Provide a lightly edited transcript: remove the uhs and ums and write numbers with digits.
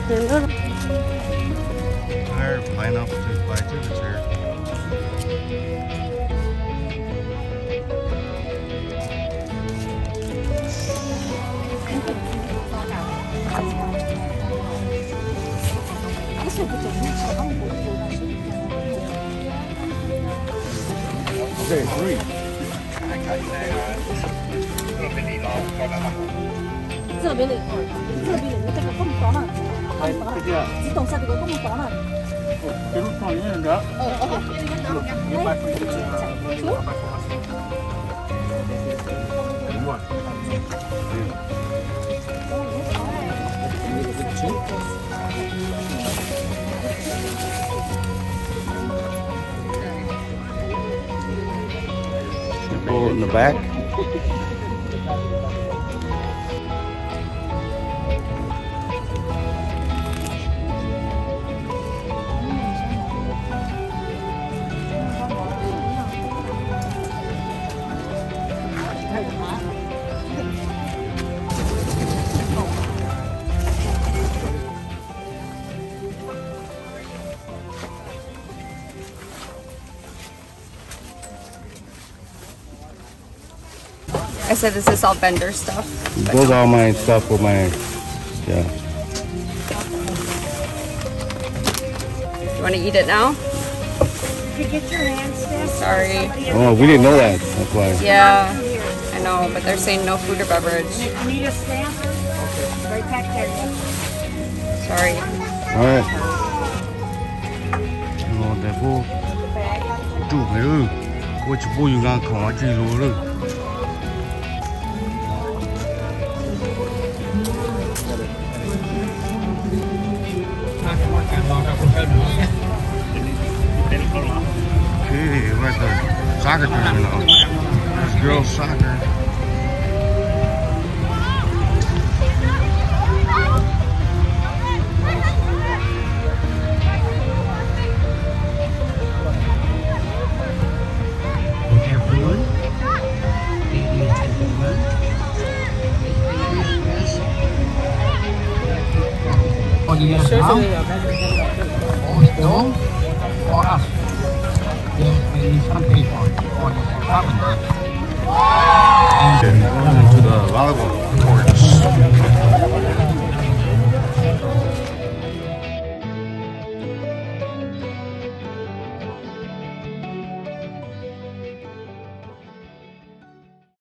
Hire pineapple to buy tickets here. Okay, 3. 这边的，这边的这个咁講啦，自動晒個咁講啦。 一路上人家。 People in the back. I said, is this all vendor stuff? Those are all my stuff with my, yeah. You want to eat it now? You get your hands there. Sorry. Oh, we didn't know that. That's why. Yeah, I know, but they're saying no food or beverage. Need a stamp? Right back there. Sorry. All right. Ngon tại phố. Chủ mày ơi, cô chỉ bôi ngang khó chỉ lúa rồi. Okay, we're at the soccer tournament now. It's girls soccer. For us, there is some people for the To the volleyball court.